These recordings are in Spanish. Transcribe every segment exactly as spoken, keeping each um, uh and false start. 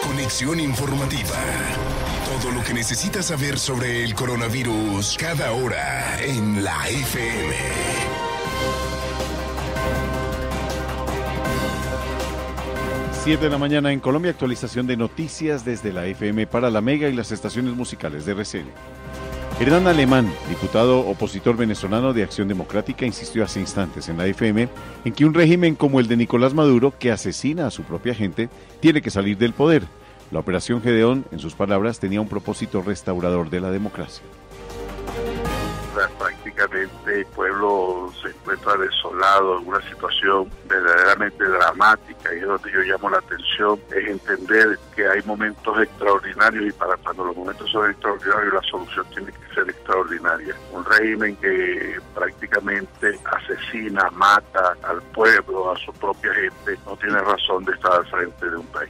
Conexión informativa. Todo lo que necesitas saber sobre el coronavirus cada hora en la F M. siete de la mañana en Colombia, actualización de noticias desde la F M para la Mega y las estaciones musicales de R C N. Hernán Alemán, diputado opositor venezolano de Acción Democrática, insistió hace instantes en la F M en que un régimen como el de Nicolás Maduro, que asesina a su propia gente, tiene que salir del poder. La operación Gedeón, en sus palabras, tenía un propósito restaurador de la democracia. Prácticamente el pueblo se encuentra desolado en una situación verdaderamente dramática, y es donde yo llamo la atención, es entender que hay momentos extraordinarios, y para cuando los momentos son extraordinarios la solución tiene que ser extraordinaria. Un régimen que prácticamente asesina, mata al pueblo, a su propia gente, no tiene razón de estar al frente de un país.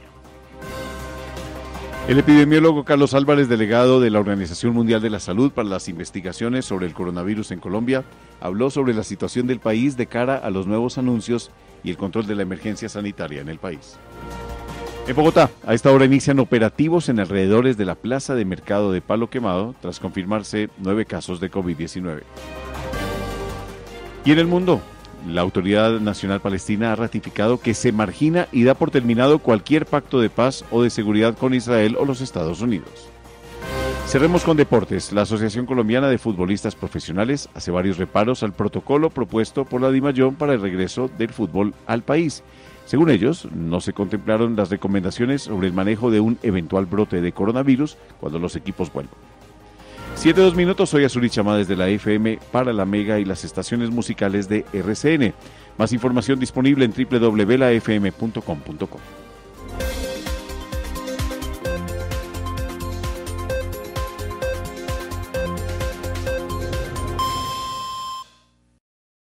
El epidemiólogo Carlos Álvarez, delegado de la Organización Mundial de la Salud para las investigaciones sobre el coronavirus en Colombia, habló sobre la situación del país de cara a los nuevos anuncios y el control de la emergencia sanitaria en el país. En Bogotá, a esta hora inician operativos en alrededores de la plaza de mercado de Palo Quemado, tras confirmarse nueve casos de COVID diecinueve. Y en el mundo, la Autoridad Nacional Palestina ha ratificado que se margina y da por terminado cualquier pacto de paz o de seguridad con Israel o los Estados Unidos. Cerremos con deportes. La Asociación Colombiana de Futbolistas Profesionales hace varios reparos al protocolo propuesto por la DIMAYOR para el regreso del fútbol al país. Según ellos, no se contemplaron las recomendaciones sobre el manejo de un eventual brote de coronavirus cuando los equipos vuelvan. siete dos minutos, soy Azuri Chamá desde la F M para la Mega y las estaciones musicales de R C N. Más información disponible en doble u doble u doble u punto la f m punto com punto co.